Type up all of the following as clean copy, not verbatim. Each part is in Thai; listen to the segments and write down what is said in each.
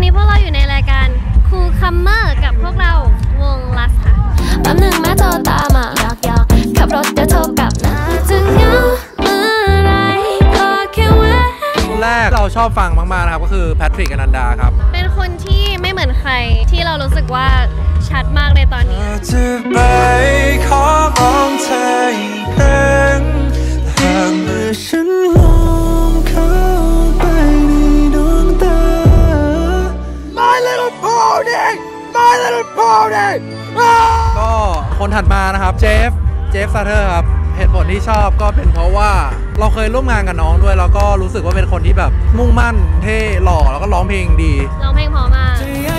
นี้พวกเราอยู่ในรายการคูลคัมเมอร์กับพวกเราวงลัสค่ะแป๊บหนึ่งแม่โทรตามหยอกขับรถเดี๋ยวโทรกลับนะจะเหงาเมื่อไรก็แค่แวะแรกเราชอบฟังมากๆนะครับก็คือแพทริกอนันดาครับเป็นคนที่ไม่เหมือนใครที่เรารู้สึกว่าชัดมากในตอนนี้จะไปขอร้องเธออีกครั้งหากเมื่อฉันมองเข้าไปในดวงตา My little pony My little pony ก็คนถัดมานะครับเจฟซาเทอร์ครับเหตุผลที่ชอบก็เป็นเพราะว่าเราเคยร่วมงานกับน้องด้วยแล้วก็รู้สึกว่าเป็นคนที่แบบมุ่งมั่นเท่หล่อแล้วก็ร้องเพลงดีร้องเพลงเพราะมาก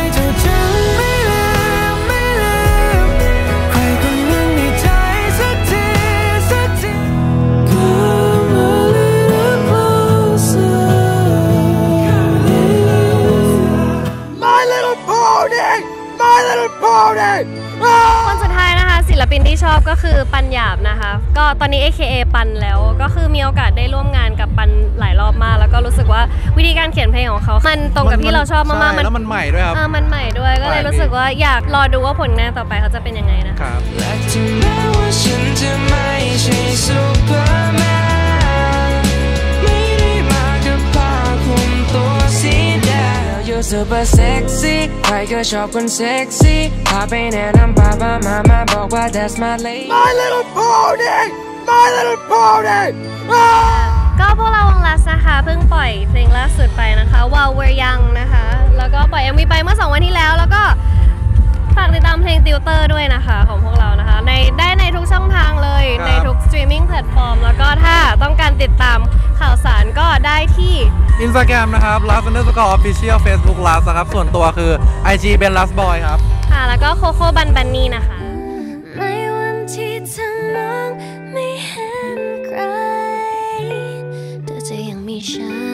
คนสุดท้ายนะคะศิลปินที่ชอบก็คือปัญญาบนะคะก็ตอนนี้ AKA ปันแล้วก็คือมีโอกาสได้ร่วมงานกับปันหลายรอบมากแล้วก็รู้สึกว่าวิธีการเขียนเพลงของเขามันตรงกับที่เราชอบมากๆแล้วมันใหม่ด้วยครับมันใหม่ด้วยก็เลยรู้สึกว่าอยากรอดูว่าผลงานต่อไปเขาจะเป็นยังไงนะครับและถึงแม้ว่าฉันจะไม่ใช่ซูเปอร์แมนไม่ได้มากับผ้าคลุมตัวสีแดงYou're super sexy ใครก็ชอบคนเซ็กซี่พาไปแนะนำป้ามาบอกว่า that's my lady My little pony My little pony ก็พวกเราวงลัสนะคะเพิ่งปล่อยเพลงล่าสุดไปนะคะ While We're Young นะคะแล้วก็ปล่อย MV ไปเมื่อ2 วันที่แล้วแล้วก็ฝากติดตามเพลงติวเตอร์ด้วยนะคะของพวกเรานะคะได้ในทุกช่องทางเลยในทุกสตรีมมิ่งแพลตฟอร์มแล้วก็ถ้าต้องการติดตามข่าวสารก็ได้ที่ Instagram นะครับ last_official Facebook last นะครับส่วนตัวคือ IG เป็น last boy ครับค่ะแล้วก็โคโค่บันนี่นะคะในวันที่เธอมองไม่เห็นใครเธอจะยังมีฉัน